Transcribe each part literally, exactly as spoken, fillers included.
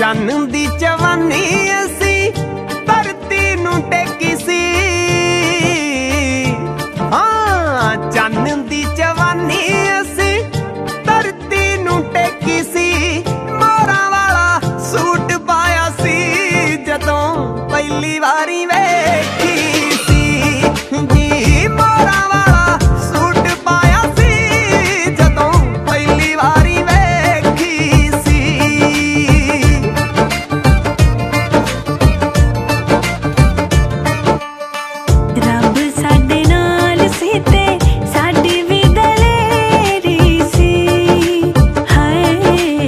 ਚੰਨ ਦੀ ਜਵਾਨੀ ਅਸੀਂ ਧਰਤੀ ਨੂੰ ਟੇਕੀ ਸੀ। ਹਾਂ ਚੰਨ ਦੀ ਜਵਾਨੀ ਅਸੀਂ ਧਰਤੀ ਨੂੰ ਟੇਕੀ ਸੀ। ਮੋਰਾਂ ਵਾਲਾ ਸੂਟ ਪਾਇਆ ਸੀ ਜਦੋਂ ਪਹਿਲੀ ਵਾਰੀ ਵੇਖੀ ਸੀ ਜੀ। ਮੋਰਾਂ ਵਾਲਾ ਸੂਟ ਪਾਇਆ ਸੀ ਜਦੋਂ ਪਹਿਲੀ ਵਾਰੀ ਵੇਖੀ ਸੀ। ਰੱਬ ਸਾਡੇ ਨਾਲ ਸੀ ਤੇ ਸਾਡੀ ਵੀ ਦਲੇਰੀ ਸੀ। ਹਾਏ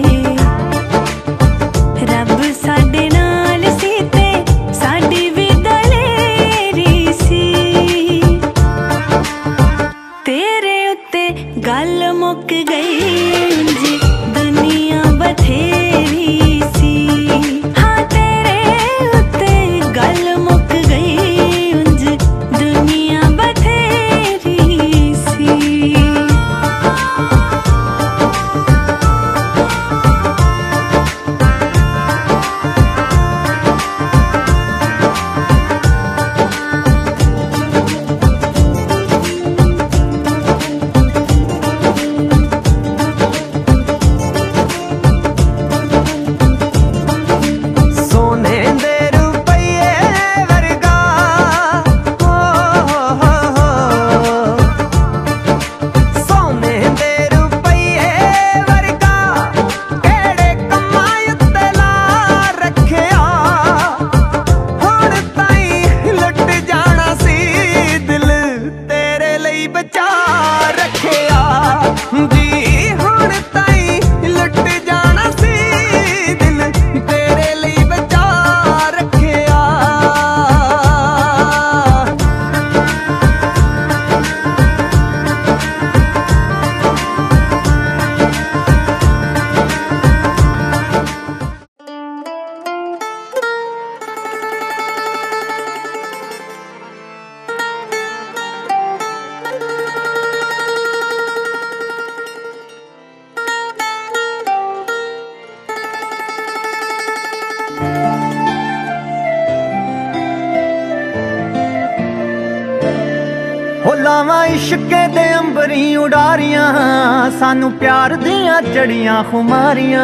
ਰੱਬ ਸਾਡੇ ਨਾਲ ਸੀ ਤੇ ਸਾਡੀ ਵੀ ਦਲੇਰੀ ਸੀ। ਤੇਰੇ ਉੱਤੇ ਗੱਲ ਮੁੱਕ ਗਈ ਉਂਝ ਦੁਨੀਆ ਬਥੇਰੀ ਸੀ। ਹਾਂ ਤੇਰੇ ਉੱਤੇ ਗੱਲ ਮੁੱਕ ਗਈ ਉਂਝ ਦੁਨੀਆ ਬਥੇਰੀ ਸੀ। ਸੋਨੇ ਦੇ ਰੁਪਈਏ ਵਰਗਾ ਹੋ ਹੋ ਹੋ। ਸੋਨੇ ਦੇ ਰੁਪਈਏ ਵਰਗਾ ਕਿਹੜੇ ਕੰਮਾਂ ਉੱਤੇ ਲਾ ਰੱਖਿਆ। ਹੁਣ ਤਾਈਂ ਲੁੱਟ ਜਾਣਾ ਸੀ ਦਿਲ ਤੇਰੇ ਲਈ ਬਚਾ ਰੱਖਿਆ ਜੀ। ਹੁਣ ਤਾਈਂ ਲੁੱਟ ਜਾਣਾ ਸੀ ਦਿਲ ਤੇਰੇ ਲਈ ਬਚਾ ਰੱਖਿਆ। ਹੋ ਲਾਵਾਂ ਇਸ਼ਕੇ ਦੇ ਅੰਬਰੀ ਉਡਾਰੀਆਂ ਸਾਨੂੰ ਪਿਆਰ ਦੀਆਂ ਚੜੀਆਂ ਖੁਮਾਰੀਆਂ।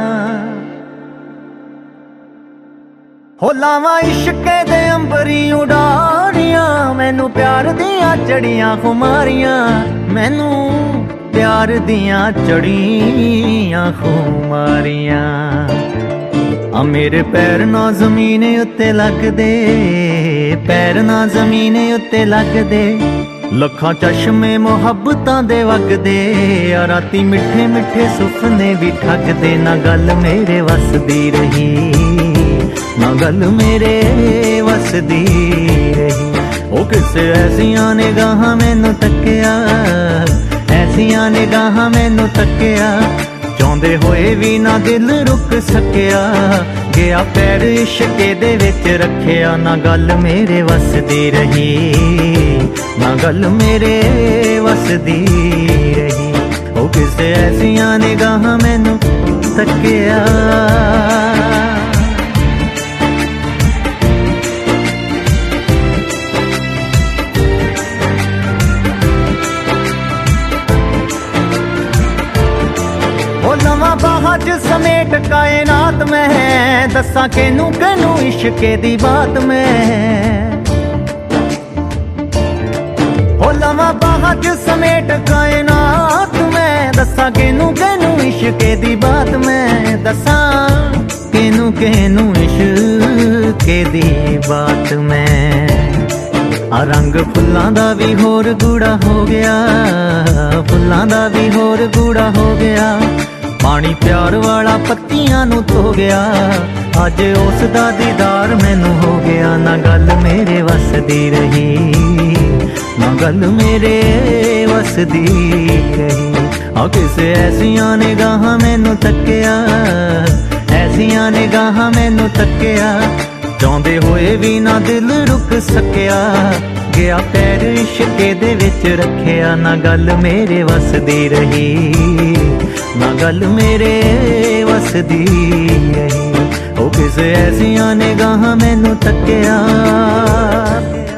ਹੋ ਲਾਵਾਂ ਇਸ਼ਕੇ ਦੇ ਅੰਬਰੀ ਉਡਾਰੀਆਂ ਮੈਨੂੰ ਪਿਆਰ ਦੀਆਂ ਚੜੀਆਂ ਖੁਮਾਰੀਆਂ। ਮੈਨੂੰ ਪਿਆਰ ਦੀਆਂ ਚੜੀਆਂ ਖੁਮਾਰੀਆਂ। ਆ ਮੇਰੇ ਪੈਰ ਨਾ ਜ਼ਮੀਨ ਉੱਤੇ ਲੱਗਦੇ, ਪੈਰ ਨਾ ਜ਼ਮੀਨ ਉੱਤੇ ਲੱਗਦੇ। ਲੱਖਾਂ ਚਸ਼ਮੇ ਮੁਹੱਬਤਾਂ ਦੇ ਵਗਦੇ ਆ ਰਾਤੀ ਮਿੱਠੇ ਮਿੱਠੇ ਸੁਪਨੇ ਵੀ ਠੱਗਦੇ। ਨਾ ਗੱਲ ਮੇਰੇ ਵਸਦੀ ਰਹੀ, ਨਾ ਗੱਲ ਮੇਰੇ ਵਸਦੀ ਰਹੀ। ਉਹ ਕਿਸੇ ਐਸੀਆਂ ਨਿਗਾਹਾਂ ਮੈਨੂੰ ਤੱਕਿਆ, ਐਸੀਆਂ ਨਿਗਾਹਾਂ ਮੈਨੂੰ ਤੱਕਿਆ। ਚਾਹੁੰਦੇ ਹੋਏ ਵੀ ਨਾ ਦਿਲ ਰੁਕ ਸਕਿਆ, ਗਿਆ ਪੈਰ ਇਸ਼ਕੇ ਦੇ ਵਿੱਚ ਰੱਖਿਆ। ਨਾ ਗੱਲ ਮੇਰੇ ਵਸਦੀ ਰਹੀ, ਨਾ ਗੱਲ ਮੇਰੇ ਵਸਦੀ ਰਹੀ। ਉਹ ਕਿਸੇ ਐਸੀਆਂ ਨਿਗਾਹਾਂ ਮੈਨੂੰ ਤੱਕਿਆ। ਲਵਾਂ ਬਾਹਾਂ 'ਚ ਸਮੇਟ ਕਾਇਨਾਤ ਮੈਂ, ਦੱਸਾਂ ਕਿਹਨੂੰ ਕਿਹਨੂੰ ਇਸ਼ਕੇ ਦੀ ਬਾਤ ਮੈਂ। ਹੋ ਲਵਾਂ ਬਾਹਾਂ 'ਚ ਸਮੇਟ ਕਾਇਨਾਤ ਮੈਂ, ਦੱਸਾਂ ਕਿਹਨੂੰ ਕਿਹਨੂੰ ਇਸ਼ਕੇ ਦੀ ਬਾਤ ਮੈਂ। ਦੱਸਾਂ ਕਿਹਨੂੰ ਕਿਹਨੂੰ ਇਸ਼ਕੇ ਦੀ ਬਾਤ ਮੈਂ। ਆ ਰੰਗ ਫੁੱਲਾਂ ਦਾ ਵੀ ਹੋਰ ਗੂੜਾ ਹੋ ਗਿਆ, ਫੁੱਲਾਂ ਦਾ ਵੀ ਹੋਰ ਗੂੜਾ ਹੋ ਗਿਆ। ਪਾਣੀ ਪਿਆਰ ਵਾਲਾ ਪੱਤੀਆਂ ਨੂੰ ਧੋ ਗਿਆ, ਅੱਜ ਉਸ ਦਾ ਦੀਦਾਰ ਮੈਨੂੰ ਹੋ ਗਿਆ। ਨਾ ਗੱਲ ਮੇਰੇ ਵਸਦੀ ਰਹੀ, ਨਾ ਗੱਲ ਮੇਰੇ ਵਸਦੀ ਰਹੀ। ਆ ਕਿਸੇ ਐਸੀਆਂ ਨਿਗਾਹਾਂ ਮੈਨੂੰ ਤੱਕਿਆ, ਐਸੀਆਂ ਨਿਗਾਹਾਂ ਮੈਨੂੰ ਤੱਕਿਆ। ਚਾਹੁੰਦੇ ਹੋਏ ਵੀ ਨਾ ਦਿਲ ਰੁਕ ਸਕਿਆ, ਗਿਆ ਪੈਰ ਇਸ਼ਕੇ ਦੇ ਵਿੱਚ ਰੱਖਿਆ। ਨਾ ਗੱਲ ਮੇਰੇ ਵਸਦੀ ਰਹੀ, ਨਾ ਗੱਲ ਮੇਰੇ ਵਸਦੀ ਰਹੀ। किस ऐसियां निगाहां मैनू तक्किया।